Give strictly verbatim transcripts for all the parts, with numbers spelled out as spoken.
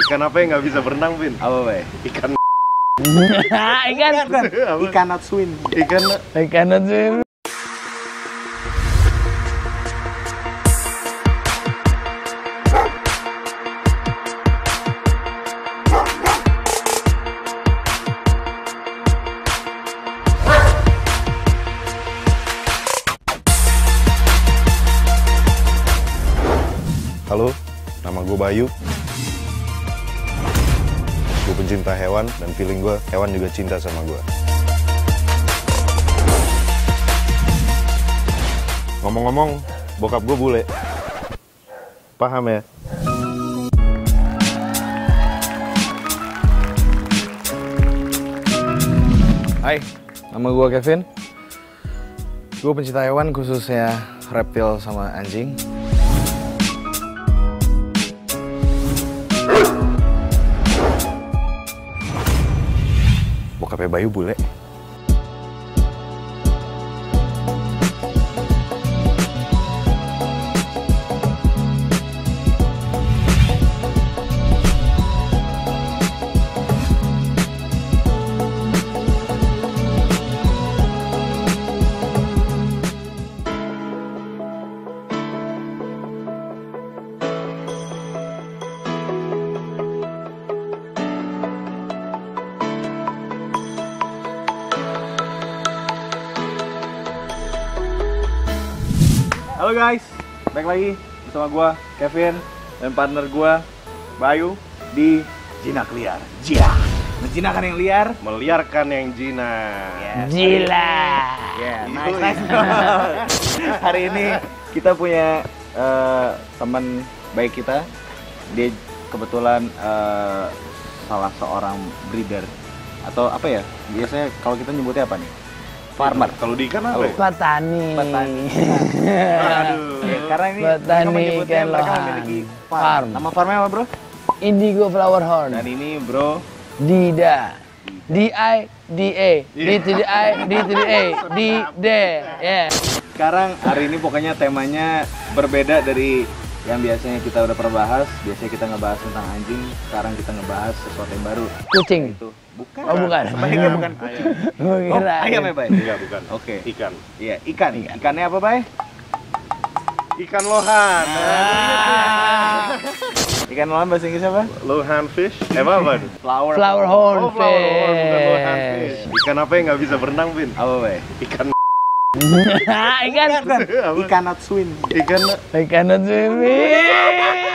Ikan apa yang nggak bisa berenang, Vin? Apa, Bay? Ikan. Ikan. Ikan not swim. Ikan. Ikan not swim. Halo, nama gue Bayu. Gue pencinta hewan dan feeling gue hewan juga cinta sama gue. Ngomong-ngomong, bokap gue bule. Paham ya? Hai, nama gue Kevin. Gue pencinta hewan khususnya reptil sama anjing. Bokapnya Bayu bule. Halo guys, balik lagi bersama gua Kevin dan partner gua Bayu di Jinak Liar. Jia, menjinakkan yang liar, Meliarkan yang jinak. yeah. Gila. Yeah, nice, nice. Hari ini kita punya uh, teman baik kita. Dia kebetulan uh, salah seorang breeder atau apa ya? Biasanya kalau kita nyebutnya apa nih? Farmer. Kalau di ikan apa ya? Petani. Petani. Aduh. Ya, karena ini Petani mereka menyebutnya ikan mereka lohan. memiliki farm. Farm. Nama farmnya apa, bro? Indigo flower horn. Dan ini, bro, Dida. D I D A. D to the I, D to the A. D D. Ya. sekarang hari ini pokoknya temanya berbeda dari yang biasanya kita udah pernah bahas. Biasanya kita ngebahas tentang anjing, sekarang kita ngebahas sesuatu yang baru. Kucing. Itu bukan. Oh, bukan. Sebaliknya bukan kucing. Gua Oh, kira. ayam ya, Bay? Enggak, bukan. Oke. Ikan. Iya, ikan. Ikannya apa, Bay? Ikan lohan. Ikan lohan bahasa Inggris apa? Lohan fish. Eh, apa tuh? Flower. Flower horn Oh, flower horn, bukan lohan fish. fish. Ikan apa yang nggak bisa berenang, Vin? Apa, Bay? Ikan. Ikan. Apa? Ikan not swim. Ikan. Ikan not swimming.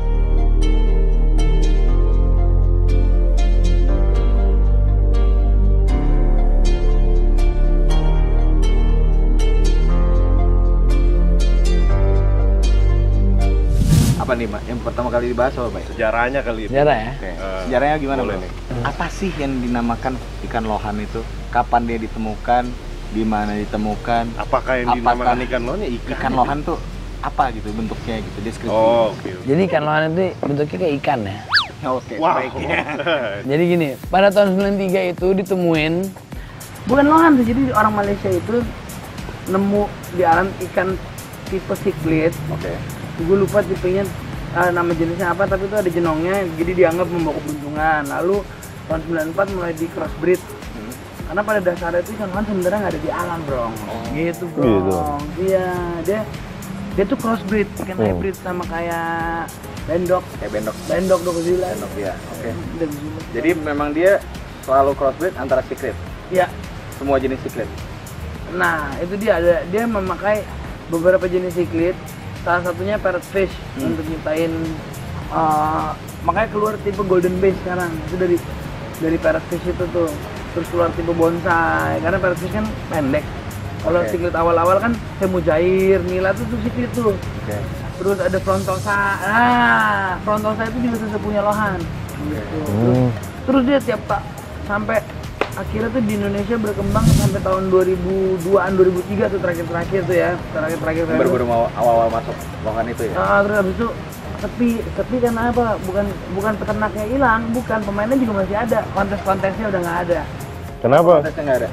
Apa nih, Mbak? Yang pertama kali dibahas apa, Bay? Sejarahnya kali ini. Sejarah ya. Oke. Eh, Sejarahnya gimana, boleh Bro? nih. Apa sih yang dinamakan ikan lohan itu? Kapan dia ditemukan? Di mana ditemukan? Apakah yang Apakah dinamakan ikan lohannya ikan? Ikan lohan tuh apa gitu bentuknya gitu, deskripsi. Oh, oke. oke. Jadi ikan lohan itu bentuknya kayak ikan ya. Oke, Wow. baiknya. Jadi gini, pada tahun sembilan puluh tiga itu ditemuin bukan lohan tuh, jadi orang Malaysia itu nemu di alam ikan tipe cichlid. Oke. Gue lupa tipenya, uh, nama jenisnya apa, tapi itu ada jenongnya, jadi dianggap membawa keberuntungan. Lalu tahun sembilan puluh empat mulai di crossbreed. Hmm. Karena pada dasarnya itu ikan lohan sebenarnya nggak ada di alam, bro. Oh. Gitu, bro. Gitu. Iya, dia dia tuh crossbreed, ikan Hmm. hybrid sama kayak bendok, Kayak bendok. bendok Dogodzilla. Bendok ya. Oke. Dogodzilla. Jadi memang dia selalu crossbreed antara cichlid. Iya. Semua jenis cichlid. Nah, itu dia ada dia memakai beberapa jenis cichlid, salah satunya parrotfish Hmm. untuk nyiptain uh, makanya keluar tipe golden base sekarang. Itu dari dari parrotfish itu tuh. Terus keluar tipe bonsai karena parrotfish kan pendek. Kalau Oke. cichlid awal-awal kan semujair, nila tuh tuh cichlid tuh. Oke. Terus ada frontosa. Nah, frontosa itu juga sesepunya lohan. Gitu. Terus, terus dia tiap tak sampai akhirnya tuh di Indonesia berkembang sampai tahun dua ribu dua-an, dua ribu tiga tuh terakhir-terakhir tuh ya. Terakhir-terakhir saya Baru-baru mau awal-awal masuk lohan itu ya. Ah, terus habis itu sepi, sepi karena apa? Bukan bukan peternaknya hilang, bukan, pemainnya juga masih ada. Kontes-kontesnya udah nggak ada. Kenapa? Kontesnya nggak ada.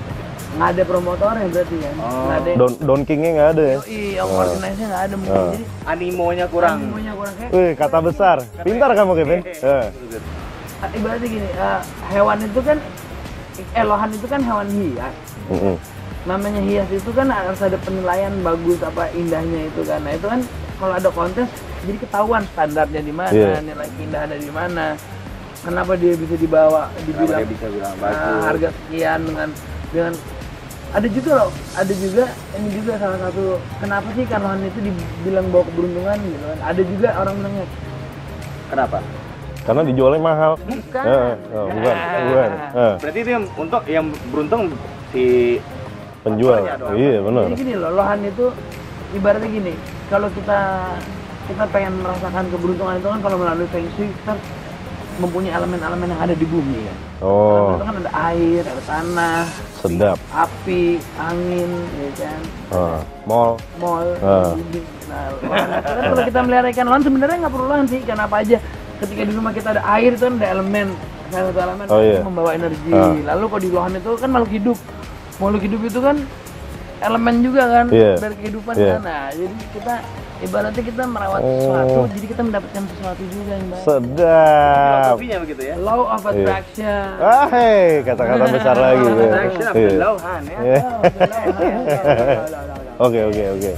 nggak ada promotornya berarti kan. Oh. Nggak ada. Don Don Kingnya nggak ada ya? Iya, organisasinya nggak ada mungkin. Oh. Jadi Animonya kurang. animonya kurang kayak. Wih, kata besar. Pintar kamu Kevin. Eh. Ibaratnya gini, uh, hewan itu kan, eh lohan itu kan hewan hias. Mm-mm. Namanya hias itu kan harus ada penilaian bagus apa indahnya itu kan. Nah itu kan kalau ada kontes jadi ketahuan standarnya di mana, Yeah. nilai keindahan di mana. Kenapa dia bisa dibawa, dibilang dia bisa bilang uh, bagus. harga sekian dengan dengan ada juga loh, ada juga ini juga salah satu kenapa sih ikan lohan itu dibilang bawa keberuntungan gitu kan. Ada juga orang nanya Kenapa? Karena dijualnya mahal. bukan. Eh, oh, bukan, bukan. Eh, Berarti itu yang untuk yang beruntung si penjual. Contohnya doang. Iya, benar. Jadi gini loh, lohan itu ibaratnya gini, kalau kita kita pengen merasakan keberuntungan itu kan kalau melalui feng shui kita mempunyai elemen-elemen yang ada di bumi kan. Oh, Itu kan ada air, ada tanah, sedap. api, angin, ya kan, Ah, mall. mall. Ah. Jadi, nah, lohan itu kan kalau kita melihara ikan lohan sebenarnya nggak perlu lohan sih, ikan apa aja. Ketika di rumah kita ada air itu kan ada elemen, salah satu elemen Oh, iya. itu membawa energi. Ah. Lalu kalau di lohan itu kan makhluk hidup, makhluk hidup itu kan elemen juga kan Iya. dari kehidupan Iya. kan. Nah, jadi kita ibaratnya kita merawat Oh. sesuatu, jadi kita mendapatkan sesuatu juga yang baik. Sedap. filosofinya begitu ya. Law of attraction. Ah, hei, kata-kata besar lagi. Law of tuh. Attraction of Iya. the Lohan ya. Iya. Law of the law. Law, law, law, law, law. Oke, oke, oke.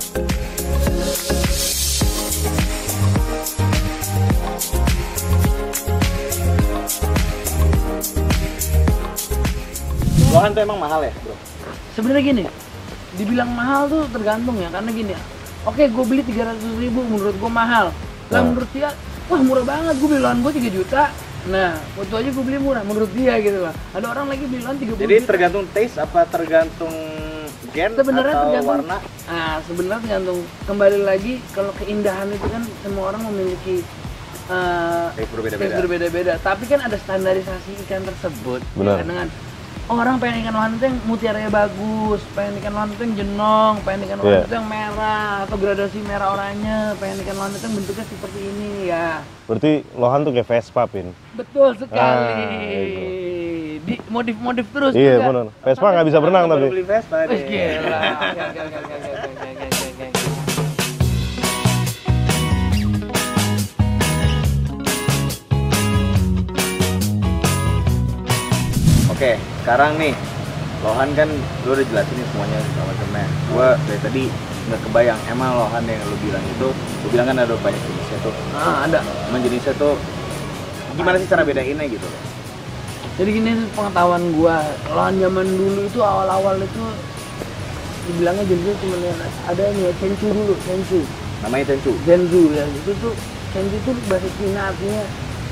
Lohan tuh emang mahal ya, bro? Sebenarnya gini, dibilang mahal tuh tergantung ya, karena gini. Oke, gue beli tiga ratus ribu, menurut gue mahal. Lah Nah. menurut dia, wah murah banget, gue beli lohan gue tiga juta. Nah, waktu aja gue beli murah, menurut dia gitu lah. Ada orang lagi beli lohan tiga puluh Jadi juta. tergantung taste apa tergantung gen Sebenarnya atau tergantung warna? Nah, sebenarnya tergantung, kembali lagi kalau keindahan itu kan semua orang memiliki uh, Taste berbeda-beda. taste berbeda-beda. Tapi kan ada standarisasi ikan tersebut. Benar. Ya, dengan orang pengen ikan lohan itu yang mutiaranya bagus, pengen ikan lohan itu yang jenong, pengen ikan lohan Iya. itu yang merah atau gradasi merah oranye, pengen ikan lohan itu yang bentuknya seperti ini ya. Berarti lohan tuh kayak Vespa, Pin. Betul sekali. Ah, itu. Di modif-modif terus Iya, juga. benar. Vespa nggak bisa berenang Baru tapi. beli Vespa Wih, deh. gila. Oke, oke, oke, oke, oke, oke, oke, oke, oke. Oke, sekarang nih Lohan kan lu udah jelasin nih semuanya sama macamnya. Gua dari tadi nggak kebayang emang Lohan yang lu bilang itu, lu bilang kan ada banyak jenisnya tuh. Ah, ada. Emang jenisnya tuh gimana sih cara bedainnya gitu? Jadi gini pengetahuan gua, lohan zaman dulu itu awal-awal itu dibilangnya jenisnya cuma ada nih ya, Chenchu dulu, Chenchu. Namanya Tenchu. Zenzu ya, itu tuh Chenchu itu bahasa Cina artinya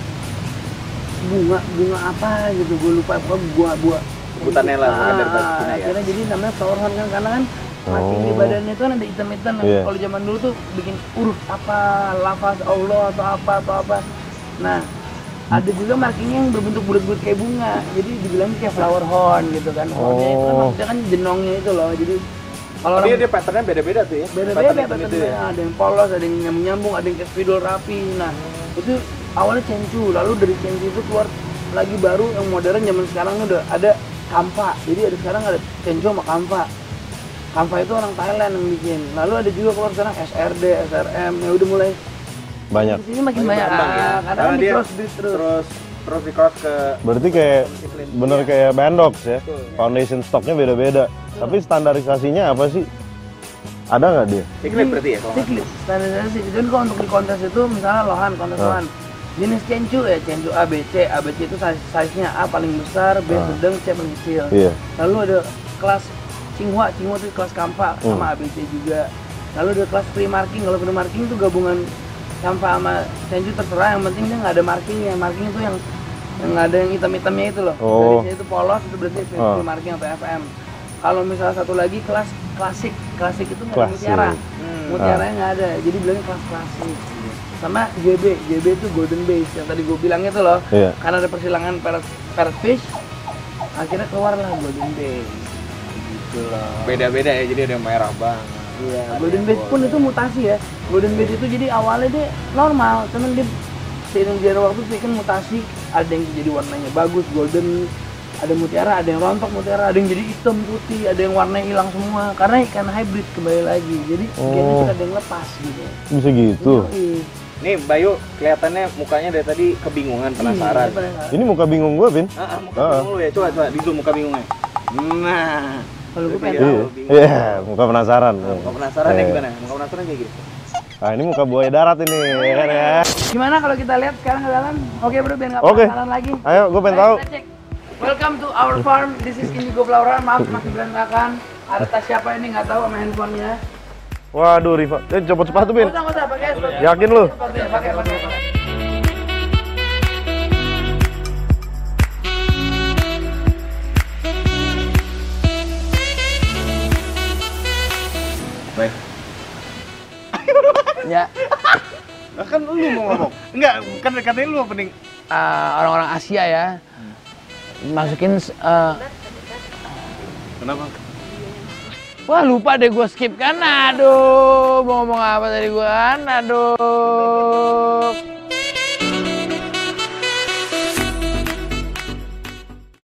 bunga, bunga apa gitu, gua lupa, pokoknya buah-buah. Sebutannya lah, bukan dari bahasa Ah, Cina ya. akhirnya jadi namanya flower horn kan, karena kan makin di Oh. badannya itu kan ada hitam-hitam yang Iya. kalau zaman dulu tuh bikin urut apa, lafaz Allah atau apa atau apa. Nah, ada juga markingnya yang berbentuk bulat-bulat kayak bunga, jadi dibilang kayak flower horn gitu kan. Hornnya itu kan Oh. maksudnya kan jenongnya itu loh, jadi kalau Tapi orang dia patternnya beda-beda tuh ya. beda-beda Pattern hitam patternnya, itu ya. ada yang polos, ada yang nyambung-nyambung, ada yang kayak spidol rapi. Nah, itu awalnya Chenchu, lalu dari Chenchu itu keluar lagi baru yang modern zaman sekarang ini udah ada Kampa. Jadi ada sekarang ada Chenchu sama Kampa. Kampa itu orang Thailand yang bikin. Lalu ada juga keluar sekarang S R D, S R M, ya udah mulai Banyak. di sini makin banyak. Berkembang ya. Ah, karena Karena kan di dia cross breed terus. terus terus di cross ke Berarti kayak bener kayak Bandox ya. Betul. Foundation stoknya beda-beda. Tapi standarisasinya apa sih? Ada nggak dia? Iklim berarti ya kalau nggak Siklis, standarisasi. Jadi kalau untuk di kontes itu misalnya lohan, kontes Ah. lohan. Jenis Chenchu ya, Chenchu A, B, C. A, B, C itu size- size-nya A paling besar, B Ah. sedang, C paling kecil. Iya. Lalu ada kelas Tsinghua, Tsinghua itu kelas Kampa Hmm. sama A B C juga. Lalu ada kelas free marking. Kalau free marking itu gabungan Kampa sama Chenchu terserah, yang penting dia nggak ada markingnya. Marking itu yang yang nggak ada yang hitam-hitamnya itu loh. Oh. Garisnya itu polos, itu berarti free, Ah. free marking atau F M. Kalau misalnya satu lagi kelas klasik, klasik itu nggak ada Klasik. mutiara. Hmm. Mutiaranya nggak ada, jadi bilangnya kelas klasik. Sama G B, G B itu golden base yang tadi gue bilang itu loh. Iya. Karena ada persilangan parrot, parrot fish, akhirnya keluarlah golden base. Gitu loh. beda-beda ya, jadi ada yang merah banget. Iya, Ada golden yang base pun itu mutasi ya. Golden base itu jadi awalnya dia normal, cuman dia seiring jalan waktu bikin mutasi, ada yang jadi warnanya bagus golden, ada mutiara, ada yang rontok mutiara, ada yang jadi hitam putih, ada yang warnanya hilang semua karena ikan hybrid kembali lagi. Jadi Oh. gennya suka ada yang lepas gitu. Bisa gitu. Iya. Nih Bayu kelihatannya mukanya dari tadi kebingungan, penasaran. Iya, penasaran. Ini muka bingung gua, Bin. Ah, ah, muka Ah. bingung lu ya, coba coba di zoom muka bingungnya. Nah, Kalau gue Lebih pengen ya. tahu. Iya, bingung. iya, muka penasaran. muka penasaran ya Iya. gimana? Muka penasaran kayak gitu. Nah, ini muka buaya darat ini, ya kan ya. Gimana kalau kita lihat sekarang ke dalam? Oke bro, biar nggak Oke. penasaran lagi. Ayo, gua pengen Baik, tahu. kita cek. Welcome to our farm. This is Indigo Flower. Maaf masih berantakan. Ada tas siapa ini nggak tahu sama handphonenya. Waduh, Riva. Eh, copot sepatu, Bin. Nggak usah, nggak usah, pakai sepatu. Yakin lu? Sepatunya, pakai, pakai, pakai. Baik. Ya, Nah, kan lu mau ngomong. Enggak, kan katanya lu opening. eh, orang-orang Asia ya. Masukin eh, Kenapa? wah lupa deh gue skip kan. Aduh, mau ngomong apa tadi gue kan? Aduh.